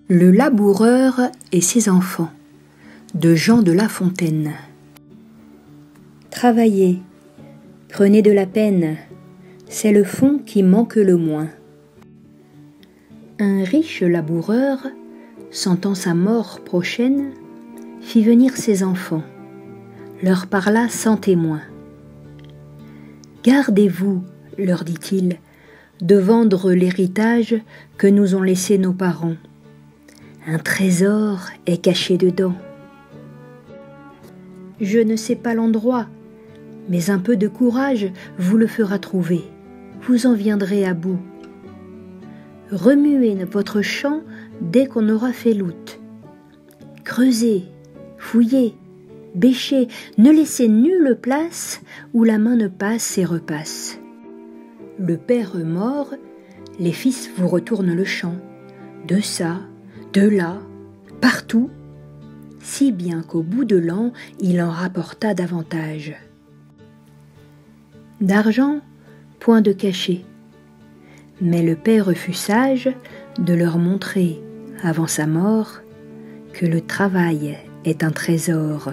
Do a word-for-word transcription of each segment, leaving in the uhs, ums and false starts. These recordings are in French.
Le laboureur et ses enfants de Jean de La Fontaine. Travaillez, prenez de la peine, c'est le fond qui manque le moins. Un riche laboureur, sentant sa mort prochaine, fit venir ses enfants, leur parla sans témoin. Gardez-vous, leur dit-il, de vendre l'héritage que nous ont laissé nos parents. Un trésor est caché dedans. Je ne sais pas l'endroit, mais un peu de courage vous le fera trouver. Vous en viendrez à bout. Remuez votre champ dès qu'on aura fait l'out. Creusez, fouillez, bêchez, ne laissez nulle place où la main ne passe et repasse. Le père mort, les fils vous retournent le champ, de ça, de là, partout, si bien qu'au bout de l'an, il en rapporta davantage. D'argent, point de cachet, mais le père fut sage de leur montrer, avant sa mort, que le travail est un trésor.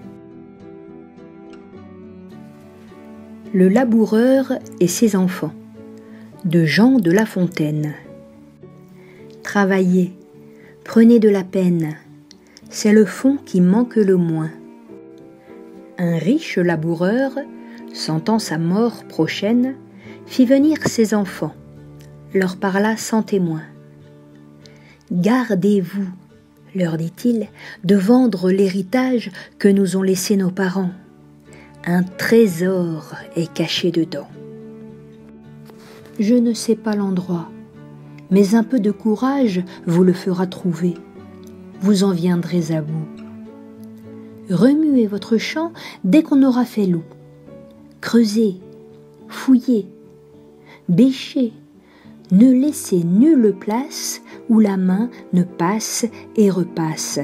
Le laboureur et ses enfants de Jean de La Fontaine. Travaillez, prenez de la peine, c'est le fond qui manque le moins. Un riche laboureur, sentant sa mort prochaine, fit venir ses enfants, leur parla sans témoin. Gardez-vous, leur dit-il, de vendre l'héritage que nous ont laissé nos parents. Un trésor est caché dedans. Je ne sais pas l'endroit, mais un peu de courage vous le fera trouver. Vous en viendrez à bout. Remuez votre champ dès qu'on aura fait l'out. Creusez, fouillez, bêchez, ne laissez nulle place où la main ne passe et repasse.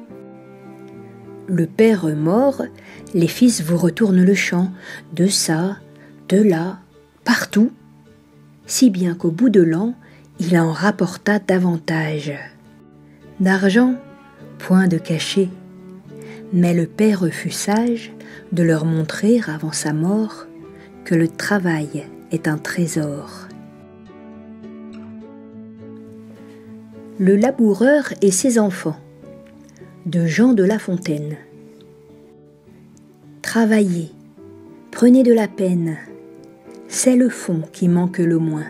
Le père mort, les fils vous retournent le champ, de ça, de là, partout, si bien qu'au bout de l'an, il en rapporta davantage. D'argent, point de cachet, mais le père fut sage de leur montrer avant sa mort que le travail est un trésor. Le laboureur et ses enfants de Jean de La Fontaine. Travaillez, prenez de la peine, c'est le fond qui manque le moins.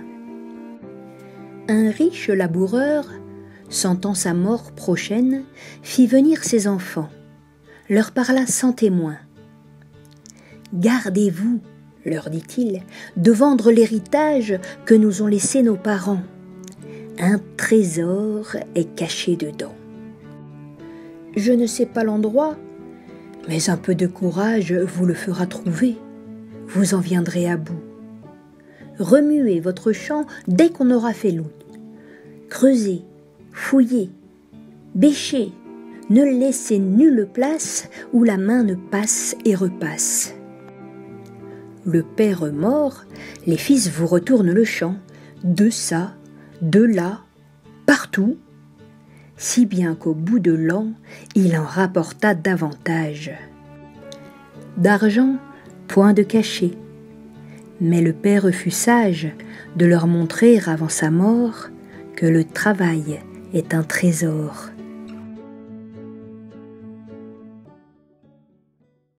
Un riche laboureur, sentant sa mort prochaine, fit venir ses enfants, leur parla sans témoin. Gardez-vous, leur dit-il, de vendre l'héritage que nous ont laissé nos parents. Un trésor est caché dedans. Je ne sais pas l'endroit, mais un peu de courage vous le fera trouver. Vous en viendrez à bout. Remuez votre champ dès qu'on aura fait l'out. Creusez, fouillez, bêchez, ne laissez nulle place où la main ne passe et repasse. Le père mort, les fils vous retournent le champ, de ça, de là, partout, si bien qu'au bout de l'an, il en rapporta davantage. D'argent, point de cachet, mais le père fut sage de leur montrer avant sa mort que le travail est un trésor.